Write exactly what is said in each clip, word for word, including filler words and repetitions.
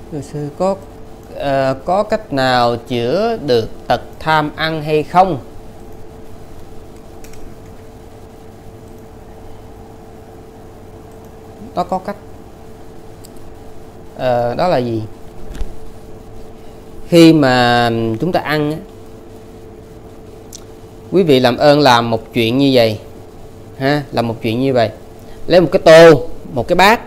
Thưa sư, có uh, có cách nào chữa được tật tham ăn hay không? Đó có cách. Uh, đó là gì? Khi mà chúng ta ăn, quý vị làm ơn làm một chuyện như vậy ha, làm một chuyện như vậy. Lấy một cái tô, một cái bát,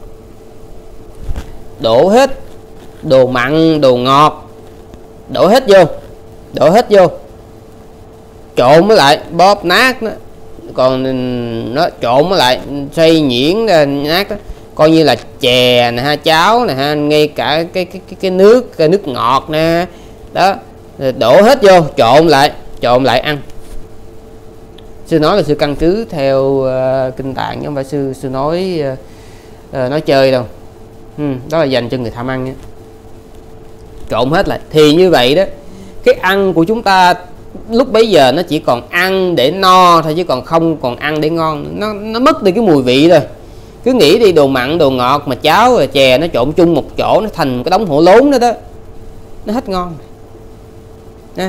đổ hết đồ mặn, đồ ngọt, đổ hết vô, đổ hết vô, trộn mới lại, bóp nát nó, còn nó trộn mới lại, xay nhuyễn nát đó, coi như là chè nè ha, cháo nè ha, ngay cả cái cái cái, cái nước cái nước ngọt nè đó, đổ hết vô, trộn lại, trộn lại ăn. Sư nói là sư căn cứ theo uh, kinh tạng, chứ không phải sư sư nói uh, uh, nói chơi đâu. Ừ, đó là dành cho người tham ăn nhé. Trộn hết lại thì như vậy đó, cái ăn của chúng ta lúc bấy giờ nó chỉ còn ăn để no thôi, chứ còn không còn ăn để ngon. Nó nó mất đi cái mùi vị rồi. Cứ nghĩ đi, đồ mặn đồ ngọt mà cháo rồi chè nó trộn chung một chỗ, nó thành cái đống hổ lốn đó đó, nó hết ngon nè.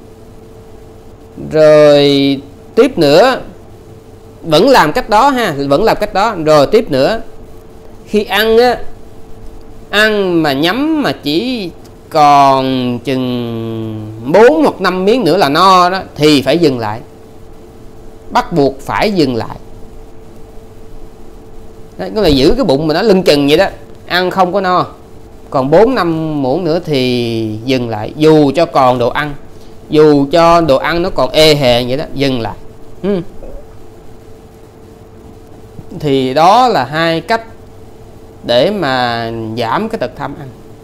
Rồi tiếp nữa, vẫn làm cách đó ha, vẫn làm cách đó. Rồi tiếp nữa, khi ăn á, ăn mà nhắm mà chỉ còn chừng bốn hoặc năm miếng nữa là no đó, thì phải dừng lại, bắt buộc phải dừng lại. Đấy, có là giữ cái bụng mà nó lưng chừng vậy đó, ăn không có no, còn bốn năm muỗng nữa thì dừng lại, dù cho còn đồ ăn, dù cho đồ ăn nó còn ê hề vậy đó, dừng lại. ừ. Thì đó là hai cách để mà giảm cái tật tham ăn.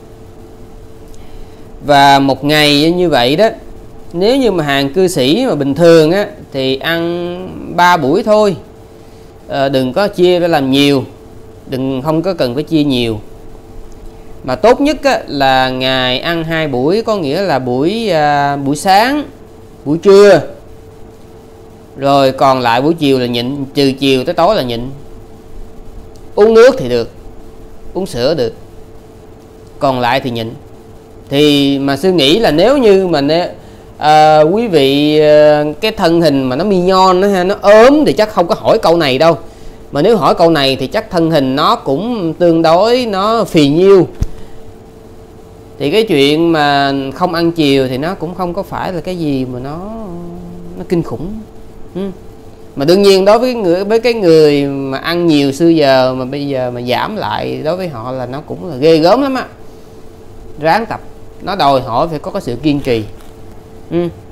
Và một ngày như vậy đó, nếu như mà hàng cư sĩ mà bình thường á, thì ăn ba buổi thôi, à, đừng có chia ra làm nhiều, đừng không có cần phải chia nhiều. Mà tốt nhất á, là ngày ăn hai buổi, có nghĩa là buổi à, buổi sáng, buổi trưa, rồi còn lại buổi chiều là nhịn, từ chiều tới tối là nhịn. Uống nước thì được, uống sữa được, còn lại thì nhịn. Thì mà sư nghĩ là nếu như mà nếu, à, quý vị à, cái thân hình mà nó mi nhon nó, nó ốm thì chắc không có hỏi câu này đâu. Mà nếu hỏi câu này thì chắc thân hình nó cũng tương đối nó phì nhiêu, thì cái chuyện mà không ăn chiều thì nó cũng không có phải là cái gì mà nó nó kinh khủng. ừ. Mà đương nhiên đối với người với cái người mà ăn nhiều xưa giờ mà bây giờ mà giảm lại, đối với họ là nó cũng là ghê gớm lắm á. Ráng tập, nó đòi hỏi phải có cái sự kiên trì. ừ.